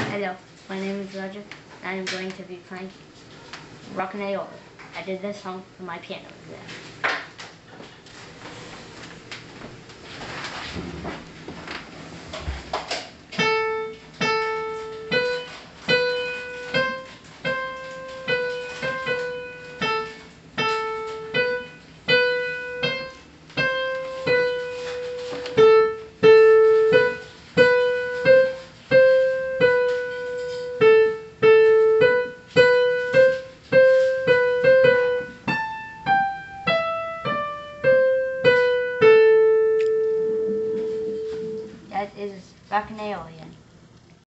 Hello, my name is Roger, and I'm going to be playing Rockin' Aeolian. I did this song for my piano exam.